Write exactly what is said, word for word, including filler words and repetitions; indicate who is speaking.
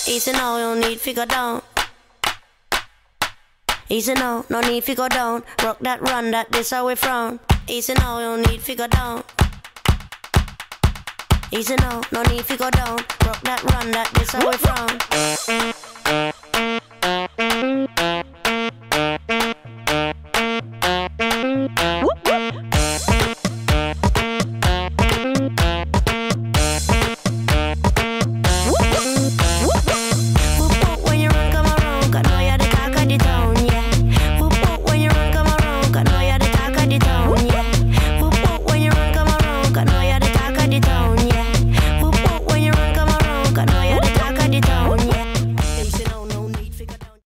Speaker 1: Easy now, no need fi go down. Easy now, no need fi go down. Rock that, run that, this how we frown. Easy now, no need fi go down. Easy now, no need fi go down. Rock that, run that, this how we frown.